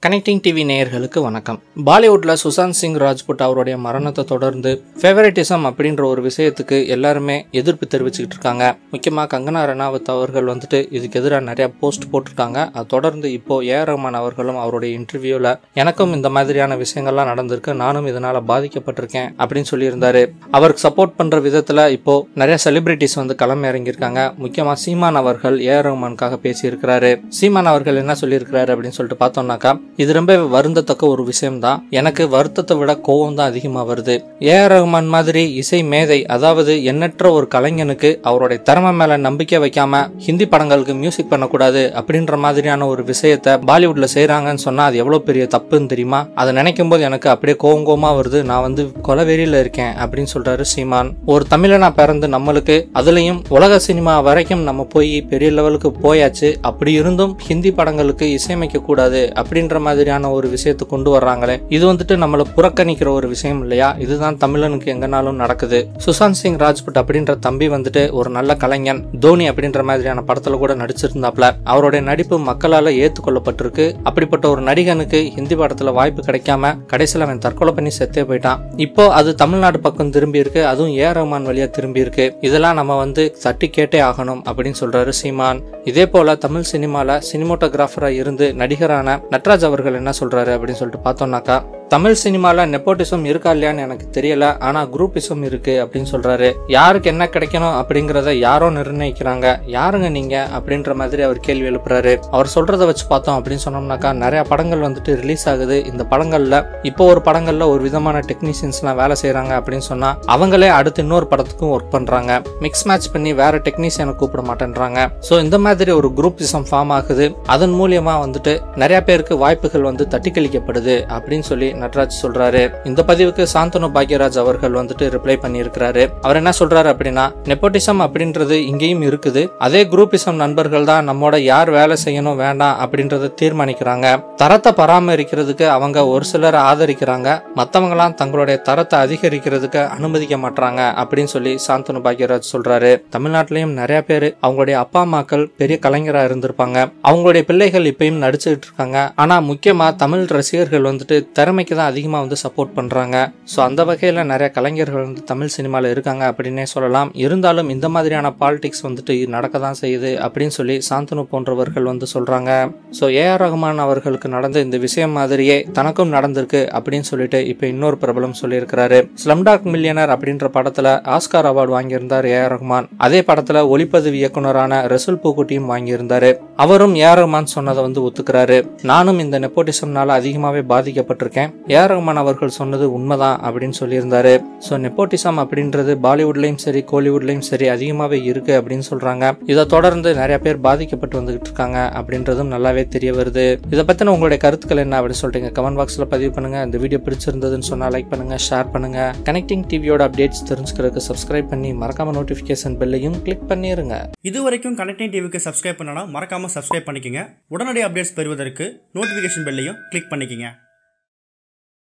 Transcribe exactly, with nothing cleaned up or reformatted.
Connecting TV நேயர்களுக்கு வணக்கம். பாலிவுட்ல சுசாந்த் சிங் ராஜ்புட் அவருடைய மரணத்தை தொடர்ந்து ஃபேவரிட்டிசம் அப்படின்ற ஒரு விஷயத்துக்கு எல்லாருமே எதிர்ப்பு தெரிவிச்சுக்கிட்டு இருக்காங்க. முக்கியமா கங்கனா ரனாவத் அவர்கள் வந்துட்டு இதுக்கு எதிராக நிறைய போஸ்ட் போட்டிருக்காங்க. அதை தொடர்ந்து இப்போ ஏ ஆர் ரஹ்மான் அவர்களும் அவருடைய இன்டர்வியூல எனக்கும் இந்த மாதிரியான விஷயங்கள்லாம் நடந்திருக்கு, நானும் இதனால பாதிக்கப்பட்டிருக்கேன் அப்படின்னு சொல்லியிருந்தாரு. அவருக்கு சப்போர்ட் பண்ற விதத்துல இப்போ நிறைய செலிபிரிட்டிஸ் வந்து களம் இறங்கியிருக்காங்க. முக்கியமா சீமான் அவர்கள் ஏ ஆர் ரஹ்மானுக்காக பேசியிருக்கிறாரு. சீமான் அவர்கள் என்ன சொல்லியிருக்கிறாரு அப்படின்னு சொல்லிட்டு பார்த்தோம்னாக்கா, இது ரொம்ப வருந்தத்தக்க ஒரு விஷயம் தான். எனக்கு வருத்தத்தை விட கோபம் தான் அதிகமா வருது. ஏ ஆர் ரஹ்மான் மாதிரி இசை மேதை, அதாவது எண்ணற்ற ஒரு கலைஞனுக்கு அவருடைய திறமை மேல நம்பிக்கை வைக்காம ஹிந்தி படங்களுக்கு மியூசிக் பண்ணக்கூடாது அப்படின்ற மாதிரியான ஒரு விஷயத்த பாலிவுட்ல செய்யறாங்கன்னு சொன்னா அது எவ்வளவு பெரிய தப்புன்னு தெரியுமா? அதை நினைக்கும் போது எனக்கு அப்படியே கோவம் கோவமா வருது. நான் வந்து கொலவெறியில இருக்கேன் அப்படின்னு சொல்றாரு சீமான். ஒரு தமிழனா பிறந்து நம்மளுக்கு அதுலயும் உலக சினிமா வரைக்கும் நம்ம போய் பெரிய லெவலுக்கு போயாச்சு, அப்படி இருந்தும் ஹிந்தி படங்களுக்கு இசையமைக்க கூடாது அப்படின்ற மாதிரியான ஒரு விஷயத்தை கொண்டு வர்றாங்களே, இது வந்துட்டு நம்மள புறக்கணிக்கிற ஒரு விஷயம் இல்லையா? இதுதான் தமிழனுக்கு எங்கனாலும் நடக்குது. சுசாந்த் சிங் ராஜ்புட் அப்படின்ற தம்பி வந்துட்டு ஒரு நல்ல கலைஞன். தோனி அப்படின்ற மாதிரியான படத்துல கூட நடிச்சிருந்தாப்ல. அவருடைய நடிப்பு மக்களால ஏத்துக்கொள்ளப்பட்டிருக்கு. அப்படிப்பட்ட ஒரு நடிகனுக்கு ஹிந்தி படத்துல வாய்ப்பு கிடைக்காம கடைசியில் அவன் தற்கொலை பண்ணி செத்தே போயிட்டான். இப்போ அது தமிழ்நாடு பக்கம் திரும்பி இருக்கு, அதுவும் ஏ ஆர் ரஹ்மான் வழியா திரும்பி இருக்கு. இதெல்லாம் நம்ம வந்து தட்டி கேட்டே ஆகணும் அப்படின்னு சொல்றாரு சீமான். இதே போல தமிழ் சினிமால சினிமோட்டோகிராஃபரா இருந்து நடிகரான நட்ராஜ் அவர்கள் என்ன சொல்றாரு அப்படின்னு சொல்லிட்டு பார்த்தோம்னாக்கா, தமிழ் சினிமால நெப்போட்டிசம் இருக்கா இல்லையான்னு எனக்கு தெரியல, ஆனா குரூப்பிசம் இருக்கு அப்படின்னு சொல்றாரு. யாருக்கு என்ன கிடைக்கணும் அப்படிங்கறத யாரோ நிர்ணயிக்கிறாங்க, யாருங்க நீங்க அப்படின்ற மாதிரி அவர் கேள்வி எழுப்புறாரு. அவர் சொல்றதை வச்சு பார்த்தோம் அப்படின்னு சொன்னோம்னாக்கா, நிறைய படங்கள் வந்துட்டு ரிலீஸ் ஆகுது. இந்த படங்கள்ல இப்போ ஒரு படங்கள்ல ஒரு விதமான டெக்னீஷியன்ஸ் எல்லாம் வேலை செய்யறாங்க அப்படின்னு சொன்னா அவங்களே அடுத்து இன்னொரு படத்துக்கும் ஒர்க் பண்றாங்க. மிக்ஸ் மேட்ச் பண்ணி வேற டெக்னீஷியனை கூப்பிட மாட்டேன்றாங்க. சோ இந்த மாதிரி ஒரு குரூப்பிசம் ஃபார்ம் ஆகுது. அதன் மூலியமா வந்துட்டு நிறைய பேருக்கு வாய்ப்புகள் வந்து தட்டி கழிக்கப்படுது அப்படின்னு சொல்லி நட்ராஜ் சொல்றாரு. இந்த பதிவுக்கு சாந்தனு பாக்யராஜ் அவர்கள் வந்துட்டு ரிப்ளை பண்ணியிருக்கிறாரு. அவர் என்ன சொல்றாரு அப்படின்னா, நெப்போட்டிசம் அப்படின்றது இங்கேயும் இருக்குது. அதே குரூப்பிசம் நண்பர்கள் தான் நம்மோட யார் வேலை செய்யணும் வேண்டாம் அப்படின்றத தீர்மானிக்கிறாங்க. தரத்தை பராமரிக்கிறதுக்கு அவங்க ஒரு சிலர் ஆதரிக்கிறாங்க, மத்தவங்களாம் தங்களுடைய தரத்தை அதிகரிக்கிறதுக்கு அனுமதிக்க மாட்டாங்க அப்படின்னு சொல்லி சாந்தனு பாக்யராஜ் சொல்றாரு. தமிழ்நாட்டிலையும் நிறைய பேர் அவங்களுடைய அப்பா அம்மாக்கள் பெரிய கலைஞரா இருந்திருப்பாங்க. அவங்களுடைய பிள்ளைகள் இப்பயும் நடிச்சுட்டு இருக்காங்க. ஆனா முக்கியமா தமிழ் ரசிகர்கள் வந்துட்டு திறமைக்கு தான் அதிகமா வந்து சப்போர்ட் பண்றாங்க. சோ அந்த வகையில நிறைய கலைஞர்கள் வந்து தமிழ் சினிமால இருக்காங்க அப்படின்னே சொல்லலாம். இருந்தாலும் இந்த மாதிரியான பாலிடிக்ஸ் வந்துட்டு நடக்கதான் செய்யுது அப்படின்னு சொல்லி சாந்தனு போன்றவர்கள் வந்து சொல்றாங்க. சோ ஏ ஆர் ரஹ்மான் அவர்களுக்கு நடந்த இந்த விஷயம் மாதிரியே தனக்கும் நடந்திருக்கு அப்படின்னு சொல்லிட்டு இப்ப இன்னொரு பிரபலம் சொல்லியிருக்கிறாரு. ஸ்லம்டாக் மில்லியனர் அப்படின்ற படத்துல ஆஸ்கார் அவார்டு வாங்கியிருந்தார் ஏ ஆர் ரஹ்மான். அதே படத்துல ஒளிப்பதிவு இயக்குனரான ரசூல் பூக்குட்டியும் வாங்கியிருந்தாரு. அவரும் ஏ ஆர் ரஹ்மான் சொன்னதை வந்து ஒத்துக்கிறாரு. நானும் இந்த நெப்போட்டிசம்னால அதிகமாவே பாதிக்கப்பட்டிருக்கேன், ஏ ஆர் ரஹ்மான் அவர்கள் சொன்னது உண்மைதான் அப்படின்னு சொல்லியிருந்தாரு. சோ நெப்போட்டிசம் அப்படின்றது பாலிவுட்லயும் சரி கோலிவுட்லயும் சரி அதிகமாவே இருக்கு அப்படின்னு சொல்றாங்க. இதை தொடர்ந்து நிறைய பேர் பாதிக்கப்பட்டு வந்துகிட்டு இருக்காங்க அப்படின்றதும் நல்லாவே தெரிய வருது. இதை பத்தின உங்களுடைய கருத்துக்கள் என்ன அப்படின்னு சொல்லிட்டு கமெண்ட் பாக்ஸ்ல பதிவு பண்ணுங்க. இந்த வீடியோ பிடிச்சிருந்ததுன்னு சொன்னா லைக் பண்ணுங்க, ஷேர் பண்ணுங்க. கனெக்டிங் டிவியோட அப்டேட்ஸ் தெரிஞ்சுக்கிறதுக்கு சப்ஸ்கிரைப் பண்ணி மறக்காம நோட்டிபிகேஷன் பெல்லையும் கிளிக் பண்ணிருங்க. இது வரைக்கும் கனெக்டிங் டிவிக்கு சப்ஸ்கிரைப் பண்ணனா மறக்காம சப்ஸ்கிரைப் பண்ணிக்கங்க. உடனடி அப்டேட்ஸ் பெறுவதற்கு நோட்டிபிகேஷன் பெல்லையும் கிளிக் பண்ணிக்கங்க.